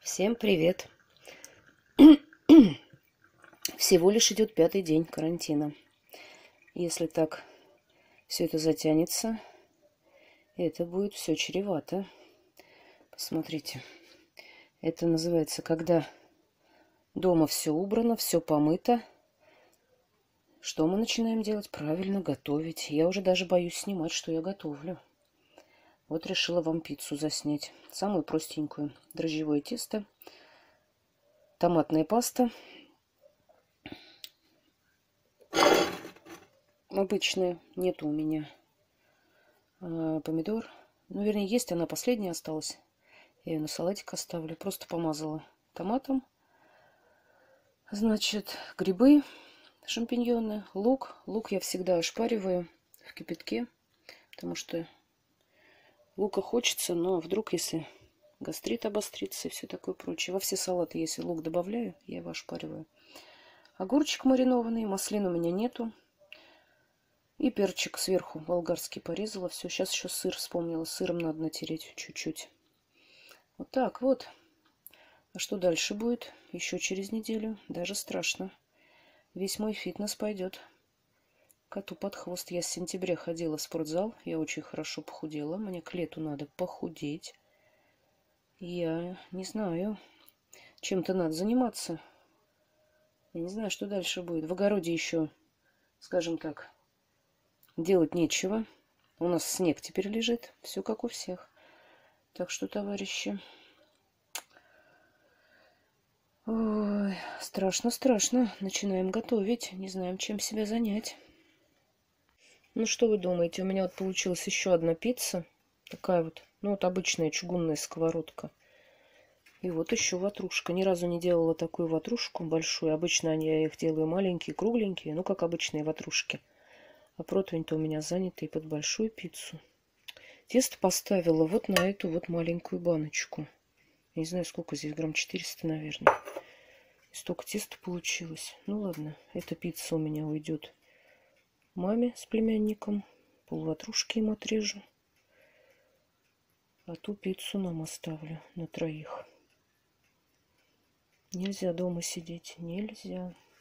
Всем привет! Всего лишь идет 5-й день карантина. Если так все это затянется, это будет все чревато. Посмотрите. Это называется, когда дома все убрано, все помыто. Что мы начинаем делать? Правильно, готовить. Я уже даже боюсь снимать, что я готовлю. Вот решила вам пиццу заснять. Самую простенькую. Дрожжевое тесто, томатная паста. Обычная. Нету у меня помидор. Ну, вернее, есть она, последняя осталась. Я ее на салатик оставлю. Просто помазала томатом. Значит, грибы, шампиньоны, лук. Лук я всегда ошпариваю в кипятке, потому что лука хочется, но вдруг, если гастрит обострится и все такое прочее. Во все салаты, если лук добавляю, я его ошпариваю. Огурчик маринованный, маслин у меня нету. И перчик сверху болгарский порезала. Все, сейчас еще сыр вспомнила. Сыром надо натереть чуть-чуть. Вот так вот. А что дальше будет? Еще через неделю. Даже страшно. Весь мой фитнес пойдет коту под хвост. Я с сентября ходила в спортзал. Я очень хорошо похудела. Мне к лету надо похудеть. Я не знаю. Чем-то надо заниматься. Я не знаю, что дальше будет. В огороде еще, скажем так, делать нечего. У нас снег теперь лежит. Все как у всех. Так что, товарищи... Ой, страшно, страшно. Начинаем готовить. Не знаем, чем себя занять. Ну, что вы думаете? У меня вот получилась еще одна пицца. Такая вот, ну, вот обычная чугунная сковородка. И вот еще ватрушка. Ни разу не делала такую ватрушку большую. Обычно я их делаю маленькие, кругленькие. Ну, как обычные ватрушки. А противень-то у меня занятый под большую пиццу. Тесто поставила вот на эту вот маленькую баночку. Я не знаю, сколько здесь, грамм 400, наверное. И столько теста получилось. Ну ладно, эта пицца у меня уйдет маме с племянником. Полватрушки им отрежу. А ту пиццу нам оставлю на 3. Нельзя дома сидеть, нельзя.